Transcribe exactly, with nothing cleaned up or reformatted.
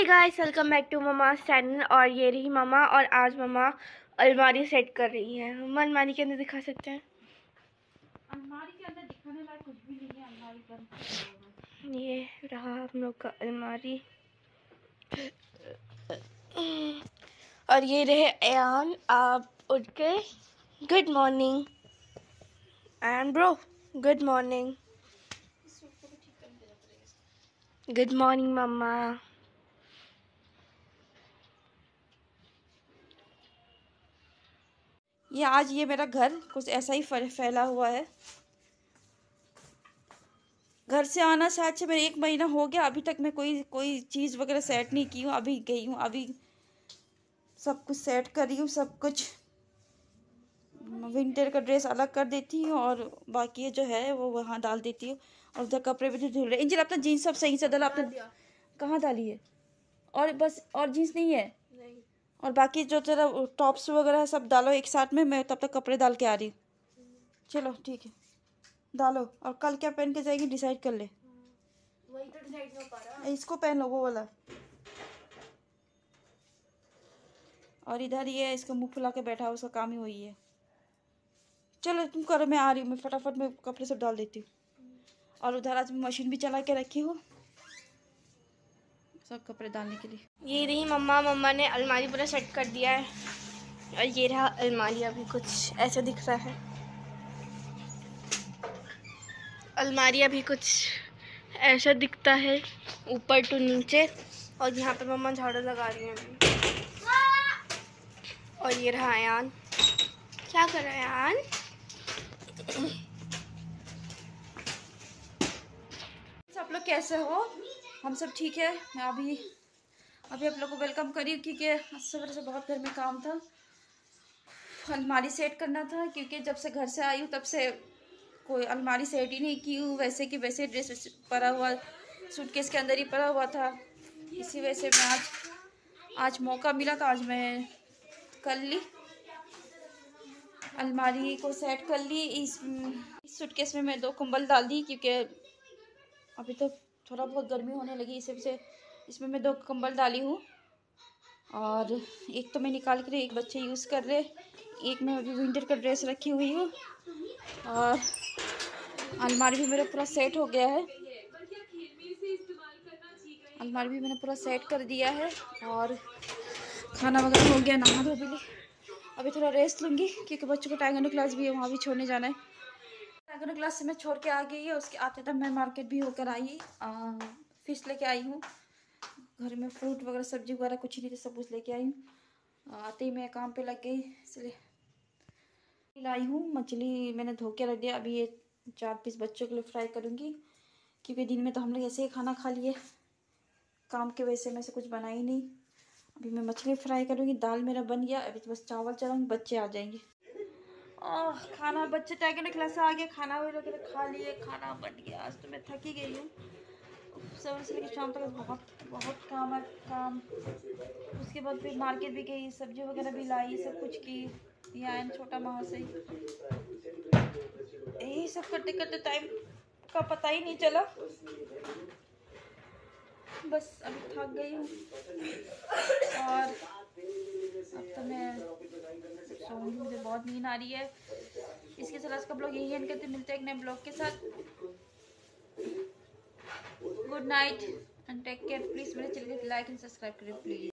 Hey guys, welcome back to mama channel. और ये रही ममा, और आज ममा अलमारी सेट कर रही है। मम्मा अलमारी के अंदर दिखा सकते हैं? अलमारी के अंदर दिखाने लायक कुछ भी नहीं है। अलमारी पर ये रहा हम लोग का अलमारी, और ये रहे अयान। आप उठ के good morning Ayaan bro, good morning. Good morning mumma. ये आज ये मेरा घर कुछ ऐसा ही फैला हुआ है। घर से आना शायद से मेरा एक महीना हो गया, अभी तक मैं कोई कोई चीज़ वगैरह सेट नहीं की हूँ। अभी गई हूँ, अभी सब कुछ सेट कर रही हूँ। सब कुछ विंटर का ड्रेस अलग कर देती हूँ और बाकी जो है वो वहाँ डाल देती हूँ। और उधर कपड़े भी धुल रहे। इंजल अपना जीन्स सब सही से डाला। आपने कहाँ डाली है? और बस और जीन्स नहीं है? नहीं। और बाकी जो तेरा टॉप्स वगैरह सब डालो एक साथ में, मैं तब तक कपड़े डाल के आ रही हूँ। चलो ठीक है, डालो। और कल क्या पहन के जाएगी डिसाइड कर ले। वही तो डिसाइड नहीं हो पा रहा। इसको पहन लो, वो वाला। और इधर ये इसका मुंह फुला के बैठा है, उसका काम ही वही है। चलो तुम करो, मैं आ रही हूँ। मैं फटाफट में कपड़े सब डाल देती हूँ। और उधर आज मैं मशीन भी चला के रखी हूँ सब कपड़े डालने के लिए। ये रही मम्मा। मम्मा ने अलमारी पूरा सेट कर दिया है, और ये रहा अलमारी। अभी कुछ ऐसा दिख रहा है अलमारी, अभी कुछ ऐसा दिखता है ऊपर टू नीचे। और यहाँ पे मम्मा झाड़ू लगा रही हैं अभी। और ये रहा अयान। क्या कर रहा है अयान? आप लोग कैसे हो? हम सब ठीक है। मैं अभी अभी आप लोग को वेलकम करी, क्योंकि सुबह से बहुत घर में काम था। अलमारी सेट करना था, क्योंकि जब से घर से आई हूँ तब से कोई अलमारी सेट ही नहीं की हूँ। वैसे कि वैसे ड्रेस पड़ा हुआ सूटकेस के अंदर ही पड़ा हुआ था। इसी वजह से मैं आज आज मौका मिला तो आज मैं कर ली, अलमारी को सेट कर ली। इस, इस सूटकेस में मैं दो कंबल डाल दी, क्योंकि अभी तो थोड़ा बहुत गर्मी होने लगी, इस वजह से इसमें मैं दो कंबल डाली हूँ। और एक तो मैं निकाल के एक बच्चे यूज़ कर रहे, एक मैं अभी विंटर का ड्रेस रखी हुई हूँ। और अलमारी भी मेरा पूरा सेट हो गया है। अलमारी भी मैंने पूरा सेट कर दिया है। और खाना वगैरह हो गया, नहा धो भी ली। अभी थोड़ा रेस्ट लूँगी, क्योंकि बच्चों को टाइगर क्लास भी है, वहाँ भी छोड़ने जाना है। टाइगर क्लास से मैं छोड़ के आ गई है। उसके आते तक मैं मार्केट भी होकर आई, फिश लेके आई हूँ। घर में फ्रूट वगैरह सब्जी वगैरह कुछ नहीं थे, सब कुछ लेके आई हूँ। आते ही मैं काम पे लग गई, इसलिए लाई हूँ। मछली मैंने धो के रख दिया। अभी ये चार पीस बच्चों के लिए फ्राई करूँगी, क्योंकि दिन में तो हम लोग ऐसे ही खाना खा लिए, काम के वजह से मैं से कुछ बनाई नहीं। अभी मैं मछली फ्राई करूँगी। दाल मेरा बन गया, अभी तो बस चावल चढ़ाऊँगी, बच्चे आ जाएंगे। और खाना बच्चे टाइगर क्लास से आ गए, खाना वगैरह खा लिए, खाना बन गया। आज तो मैं थक ही गई हूँ, सुबह से लेकर शाम तक बहुत बहुत काम है काम। उसके बाद फिर मार्केट भी गई, सब्जी वगैरह भी लाई, सब कुछ की। ये आए छोटा वहाँ से, यही सब करते करते टाइम का पता ही नहीं चला। बस अभी थक गई हूँ, और अब तो मैं सोऊंगी, मुझे बहुत नींद आ रही है। इसके साथ आज का ब्लॉग यही एंड करते, मिलते हैं एक नए ब्लॉग के साथ। Good night and take care. Please मेरे चैनल को लाइक एंड सब्सक्राइब करें प्लीज़।